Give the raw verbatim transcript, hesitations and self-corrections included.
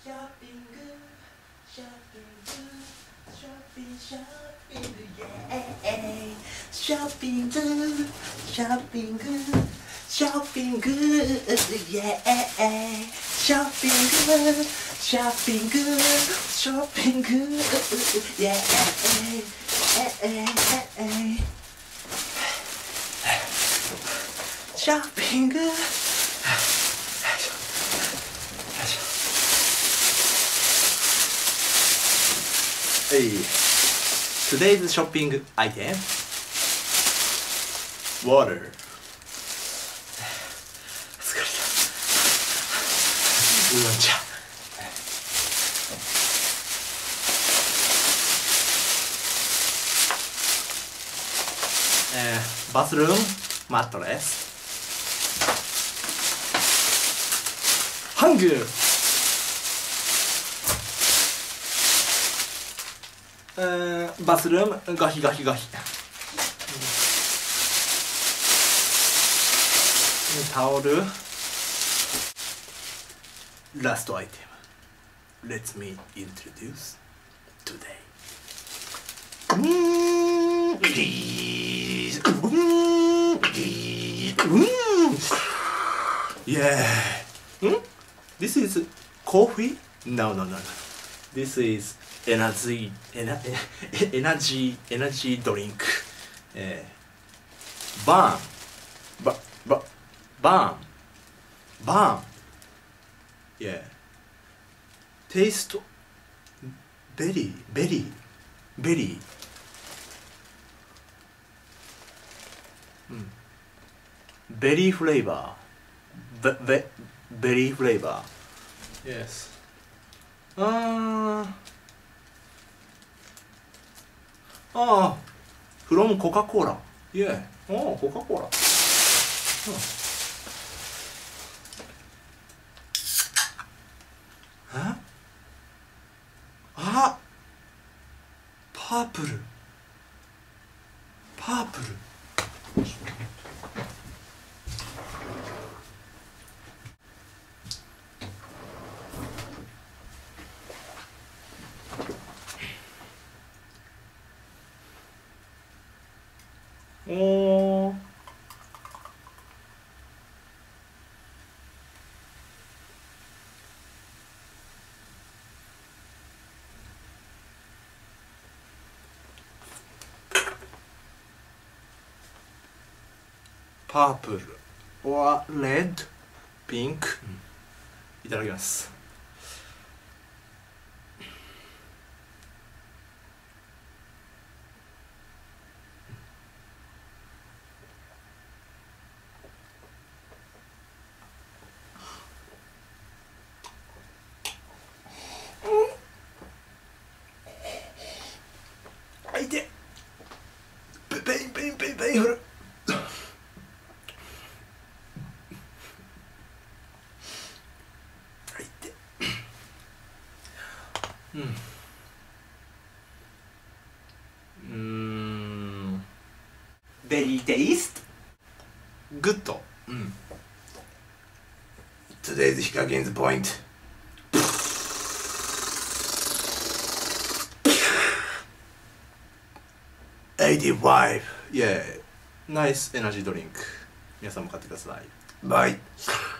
Hey, today's shopping item: water. 疲れた。ウーロン茶。えー、バスルームマットレス。ハング。えー、バスルームガヒガヒガヒ、タオル、ラストアイテム。 Let me introduce today. Yeah. This is coffee? No, no, no, no. This is energy, energy, energy, energy drink. Uh, burn, but, but, burn, burn. Yeah. Taste, berry, berry, berry. Mm. Berry flavor, be, be, berry flavor. Yes. Uh, Ah, from Coca-Cola. Yeah. Oh, Coca-Cola. Huh. Huh? Ah! Purple. Purple. Oh. Purple or red, pink. いただきます。あいて、ペインペインペインペインフル。うん、うーん、ベリーテイストグッド。うん。 Today's Hikagen's point. eighty-five. Yeah. Nice energy drink. 皆さんも買ってください。バイ。